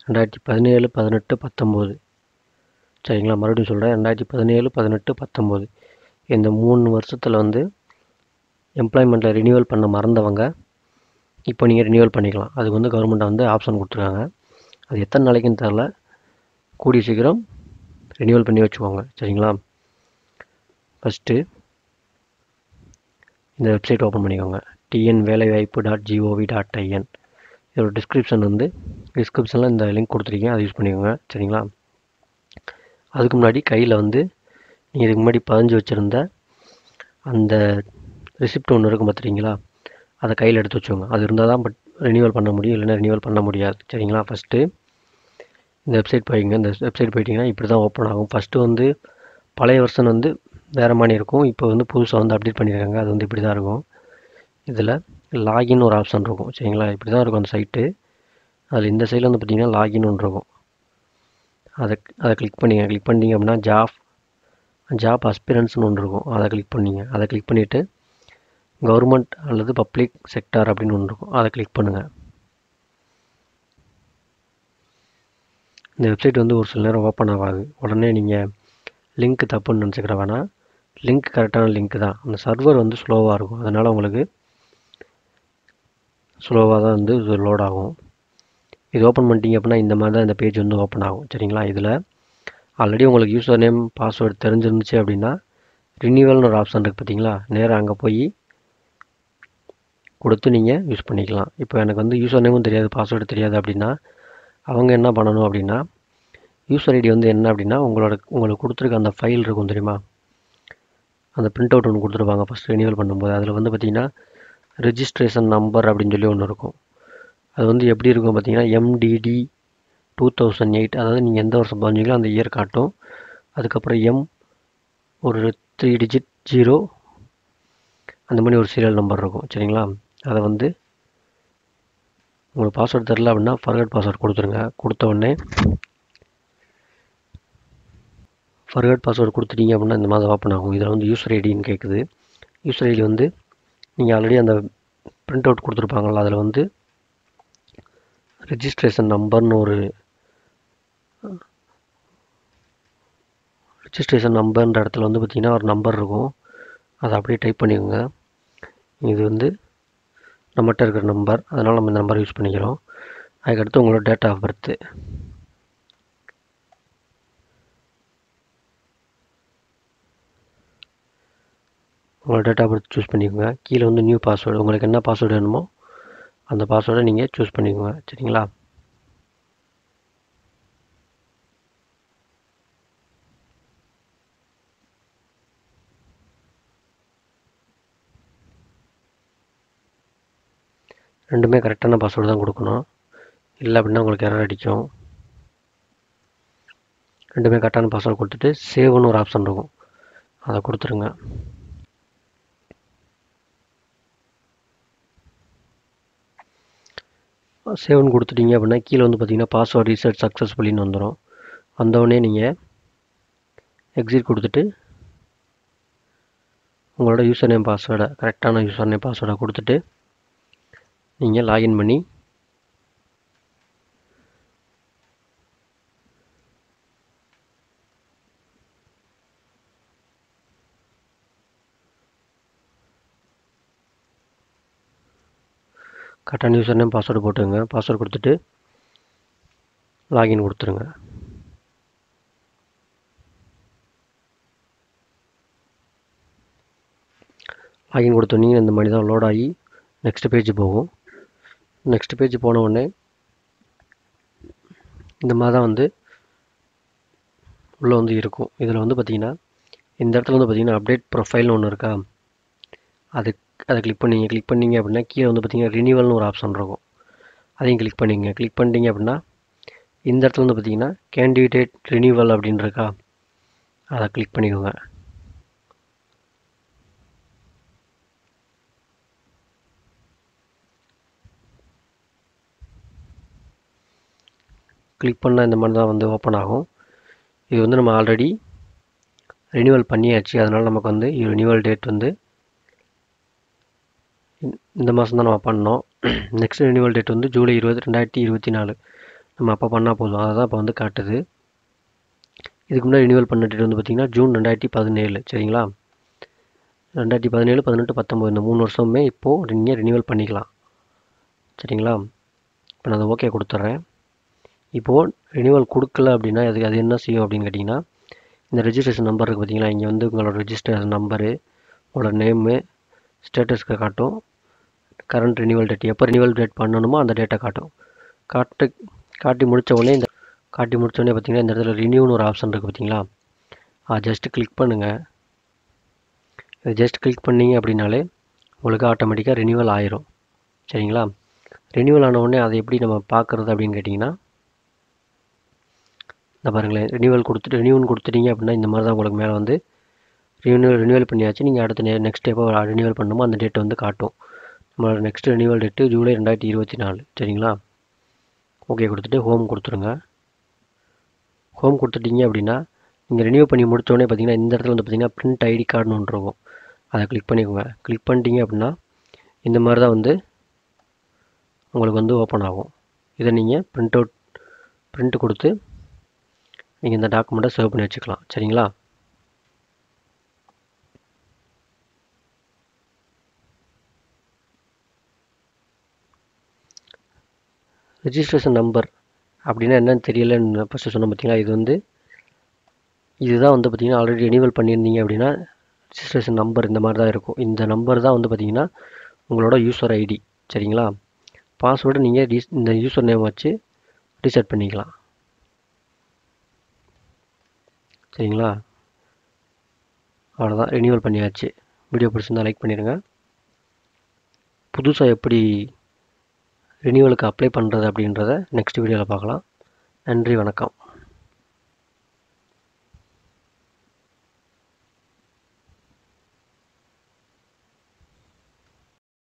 2017, 18, 19. சரிங்களா, மறுபடியும் சொல்கிறேன். 2017, 18, 19 இந்த 3 வருஷத்தில் வந்து எம்ப்ளாய்மெண்ட்டில் ரினியூவல் பண்ண மறந்தவங்க இப்போ நீங்கள் ரினியூவல் பண்ணிக்கலாம். அதுக்கு வந்து கவர்மெண்ட் வந்து ஆப்ஷன் கொடுத்துருக்காங்க. அது எத்தனை நாளைக்குன்னு தெரில, கூடிய சீக்கிரம் ரினியூவல் பண்ணி வச்சுக்கோங்க. சரிங்களா, ஃபஸ்ட்டு இந்த வெப்சைட் ஓப்பன் பண்ணிக்கோங்க. velaivaaippu.gov.in. இதோட டிஸ்கிரிப்ஷனில் இந்த லிங்க் கொடுத்துருக்கீங்க, அதை யூஸ் பண்ணிக்கோங்க. சரிங்களா, அதுக்கு முன்னாடி கையில் வந்து நீங்கள் இதுக்கு முன்னாடி பதிஞ்சு வச்சுருந்த அந்த ரிசிப்ட் ஒன்று இருக்கும் பார்த்துருக்கீங்களா, அதை கையில் எடுத்து வச்சுக்கோங்க. அது இருந்தால் தான் பட் ரினியூவல் பண்ண முடியும், இல்லைன்னா ரினியூவல் பண்ண முடியாது. சரிங்களா, ஃபஸ்ட்டு இந்த வெப்சைட் போய்ங்க. இந்த வெப்சைட் போயிட்டிங்கன்னா இப்படி தான் ஓப்பன் ஆகும். ஃபஸ்ட்டு வந்து பழைய வெர்ஷன் வந்து வேறு மாதிரி இருக்கும். இப்போ வந்து புதுசாக வந்து அப்டேட் பண்ணியிருக்காங்க. அது வந்து இப்படி தான் இருக்கும். இதில் லாகின் ஒரு ஆப்ஷன் இருக்கும். சரிங்களா, இப்படி தான் இருக்கும் அந்த சைட்டு. அதில் இந்த சைடில் வந்து பார்த்திங்கன்னா லாகின் ஒன்று இருக்கும். அதை கிளிக் பண்ணிங்க அப்படின்னா ஜாப் அஸ்பிரன்ஸ்னு ஒன்று இருக்கும். அதை கிளிக் பண்ணிவிட்டு கவர்மெண்ட் அல்லது பப்ளிக் செக்டார் அப்படின்னு ஒன்று இருக்கும். அதை கிளிக் பண்ணுங்கள். இந்த வெப்சைட் வந்து ஒரு சில நேரம் ஓப்பன் ஆகாது. உடனே நீங்கள் லிங்க் தப்புன்னு நினச்சிக்கிற வேணாம். லிங்க் கரெக்டான லிங்க் தான். அந்த சர்வர் வந்து ஸ்லோவாக இருக்கும். அதனால் உங்களுக்கு ஸ்லோவாக தான் வந்து இது லோட் ஆகும். இது ஓப்பன் பண்ணிட்டீங்க அப்படின்னா இந்த மாதிரி தான் இந்த பேஜ் வந்து ஓப்பன் ஆகும். சரிங்களா, இதில் ஆல்ரெடி உங்களுக்கு யூசர் நேம் பாஸ்வேர்டு தெரிஞ்சிருந்துச்சு அப்படின்னா ரினியூவல்னு ஒரு ஆப்ஷன் இருக்குது பார்த்தீங்களா, நேராக அங்கே போய் கொடுத்து நீங்கள் யூஸ் பண்ணிக்கலாம். இப்போ எனக்கு வந்து யூசர் நேமும் தெரியாது, பாஸ்வேர்டு தெரியாது அப்படின்னா அவங்க என்ன பண்ணணும் அப்படின்னா, யூசர் ஐடி வந்து என்ன அப்படின்னா உங்களுக்கு கொடுத்துருக்க அந்த ஃபைல் இருக்கும் தெரியுமா, அந்த பிரிண்ட் அவுட் ஒன்று கொடுத்துருப்பாங்க ஃபஸ்ட் ரினியூவல் பண்ணும்போது. அதில் வந்து பார்த்திங்கன்னா ரெஜிஸ்ட்ரேஷன் நம்பர் அப்படின்னு சொல்லி ஒன்று இருக்கும். அது வந்து எப்படி இருக்கும் பார்த்தீங்கன்னா MDD 2008, அதாவது நீங்கள் எந்த வருஷம் பதினீங்களோ அந்த இயர் காட்டும். அதுக்கப்புறம் ஒரு 3 டிஜிட் 0 அந்த மாதிரி ஒரு சீரியல் நம்பர் இருக்கும். சரிங்களா, அதை வந்து உங்களுக்கு பாஸ்வேர்டு தெரில அப்படின்னா ஃபர்கட் பாஸ்வேர்டு கொடுத்துருங்க. கொடுத்த உடனே ஃபர்கட் பாஸ்வேர்டு கொடுத்துட்டீங்க அப்படின்னா இந்த மாதிரி ஓப்பன் ஆகும். இதில் வந்து யூசர் ஐடின்னு கேட்குது. யூசர் ஐடி வந்து நீங்கள் ஆல்ரெடி அந்த பிரிண்ட் அவுட் கொடுத்துருப்பாங்களா, அதில் வந்து ரெஜிஸ்ட்ரேஷன் நம்பர்ன்ற இடத்துல வந்து பார்த்திங்கன்னா ஒரு நம்பர் இருக்கும். அதை அப்படியே டைப் பண்ணிக்கோங்க. இது வந்து நம்மகிட்ட இருக்கிற நம்பர், அதனால் நம்ம இந்த நம்பரை யூஸ் பண்ணிக்கிறோம். அதுக்கடுத்து உங்களோட டேட் ஆஃப் பர்த்து, சூஸ் பண்ணிக்கோங்க. கீழே வந்து நியூ பாஸ்வேர்டு, உங்களுக்கு என்ன பாஸ்வேர்டு வேணுமோ அந்த பாஸ்வேர்டை நீங்கள் சூஸ் பண்ணிக்கோங்க. சரிங்களா, ரெண்டுமே கரெக்டான பாஸ்வேர்டு தான் கொடுக்கணும், இல்லை அப்படின்னா உங்களுக்கு எரர் அடிக்கும். ரெண்டுமே கரெக்டான பாஸ்வேர்டு கொடுத்துட்டு சேவ்னு ஒரு ஆப்ஷன் இருக்கும், அதை கொடுத்துருங்க. சேவ்னு கொடுத்துட்டீங்க அப்படின்னா கீழே வந்து பார்த்தீங்கன்னா பாஸ்வேர்டு ரீசெட் சக்ஸஸ்ஃபுல்லின்னு வந்துடும். வந்தவுடனே நீங்கள் எக்ஸிட் கொடுத்துட்டு உங்களோட யூசர் நேம் பாஸ்வேர்டை, கரெக்டான யூசர் நேம் பாஸ்வேர்டை கொடுத்துட்டு நீங்கள் லாகின் பண்ணி கரெக்டான யூசர் நேம் பாஸ்வேர்டு போட்டுங்க. பாஸ்வேர்டு கொடுத்துட்டு லாகின் கொடுத்துருங்க. லாகின் கொடுத்தோன்னே இந்த மாதிரி தான் லோட் ஆகி நெக்ஸ்ட் பேஜ் போகும். நெக்ஸ்ட் பேஜ் போன உடனே இந்த மாதிரி தான் வந்து உள்ளே வந்து இருக்கும். இதில் வந்து பார்த்திங்கன்னா இந்த இடத்துல வந்து பார்த்திங்கன்னா அப்டேட் ப்ரொஃபைல்னு ஒன்று இருக்கா, அதை கிளிக் பண்ணிங்க அப்படின்னா கீழே வந்து பார்த்திங்கன்னா ரினியூவல்னு ஒரு ஆப்ஷன் இருக்கும். அதையும் கிளிக் பண்ணிட்டீங்க அப்படின்னா இந்த இடத்துல வந்து பார்த்திங்கன்னா கேண்டிடேட் ரினியூவல் அப்படின்னு இருக்கா, அதை கிளிக் பண்ணிக்கோங்க. கிளிக் பண்ணால் இந்த மாதிரி தான் வந்து ஓப்பன் ஆகும். இது வந்து நம்ம ஆல்ரெடி ரினியூவல் பண்ணியாச்சு, அதனால் நமக்கு வந்து ரினியூவல் டேட் வந்து இந்த மாதம் தான் நம்ம பண்ணோம். நெக்ஸ்ட் ரினியூவல் டேட் வந்து ஜூலை 20, 2024. நம்ம அப்போ பண்ணால் போதும். அதை தான் இப்போ வந்து காட்டுது. இதுக்கு முன்னாடி ரினியூவல் பண்ண டேட் வந்து பார்த்திங்கன்னா ஜூன் 2017. சரிங்களா? 2017, 18, 19 இந்த 3 வருஷமுமே இப்போது நீங்கள் ரினியூவல் பண்ணிக்கலாம். சரிங்களா? இப்போ நான் அதை ஓகே கொடுத்துட்றேன். இப்போது ரினியூவல் கொடுக்கல அப்படின்னா அது என்ன செய்யும் அப்படின்னு கேட்டிங்கன்னா, இந்த ரெஜிஸ்ட்ரேஷன் நம்பர் இருக்குது பார்த்தீங்களா, இங்கே வந்து உங்களோட ரெஜிஸ்ட்ரேஷன் நம்பரு, உங்களோட நேமு, ஸ்டேட்டஸ்க்கு காட்டும். கரண்ட் ரினியூவல் டேட், எப்போ ரினியூவல் டேட் பண்ணணுமோ அந்த டேட்டை காட்டும். காட்டி முடித்த உடனே பார்த்தீங்கன்னா இந்த இடத்துல ரினியூன்னு ஒரு ஆப்ஷன் இருக்குது பார்த்தீங்களா, ஜஸ்ட்டு கிளிக் பண்ணுங்கள். இது ஜஸ்ட் கிளிக் பண்ணிங்க அப்படின்னாலே உங்களுக்கு ஆட்டோமேட்டிக்காக ரினியூவல் ஆயிரும். சரிங்களா? ரினியூவல் ஆன உடனே அதை எப்படி நம்ம பார்க்குறது அப்படின்னு கேட்டிங்கன்னா, இந்த பாருங்களேன், ரினியூவல் கொடுத்துட்டீங்க அப்படின்னா இந்த மாதிரி தான் உங்களுக்கு மேலே வந்து ரினியூவல் பண்ணியாச்சு. நீங்கள் அடுத்த நெக்ஸ்ட் எப்போ ரினியூவல் பண்ணணுமோ அந்த டேட்டை வந்து காட்டும். நம்மளோட நெக்ஸ்ட் ரினியூவல் டேட்டு ஜூலை 2024. சரிங்களா? ஓகே கொடுத்துட்டு ஹோம் கொடுத்துருங்க. ஹோம் கொடுத்துட்டீங்க அப்படின்னா நீங்கள் ரினியூவ் பண்ணி முடித்தோடனே பார்த்தீங்கன்னா இந்த இடத்துல வந்து பார்த்தீங்கன்னா பிரிண்ட் ஐடி கார்டுன்னு ஒன்று இருக்கும். அதை கிளிக் பண்ணிக்கோங்க. கிளிக் பண்ணிட்டீங்க அப்படின்னா இந்த மாதிரி தான் வந்து உங்களுக்கு வந்து ஓப்பன் ஆகும். இதை நீங்கள் பிரிண்ட் கொடுத்து நீங்கள் இந்த டாக்குமெண்ட்டை சேவ் பண்ணி வச்சுக்கலாம். சரிங்களா? ரெஜிஸ்ட்ரேஷன் நம்பர் அப்படின்னா என்னன்னு தெரியலன்னு ஃபஸ்ட்டு சொன்ன பார்த்தீங்களா, இதுதான் வந்து பார்த்திங்கன்னா ஆல்ரெடி ரினியூவல் பண்ணியிருந்தீங்க அப்படின்னா ரெஜிஸ்ட்ரேஷன் நம்பர் இந்த மாதிரி தான் இருக்கும். இந்த நம்பர் தான் வந்து பார்த்திங்கன்னா உங்களோட யூசர் ஐடி. சரிங்களா? பாஸ்வேர்டு நீங்கள் இந்த யூசர் நேம் வச்சு ரீசெட் பண்ணிக்கலாம். சரிங்களா? அவ்வளோதான், ரினியூவல் பண்ணியாச்சு. வீடியோ பிடிச்சிருந்தால் லைக் பண்ணிடுங்க. புதுசாக எப்படி ரினியூவலுக்கு அப்ளை பண்ணுறது அப்படின்றத நெக்ஸ்ட் வீடியோவில் பார்க்கலாம். நன்றி, வணக்கம்.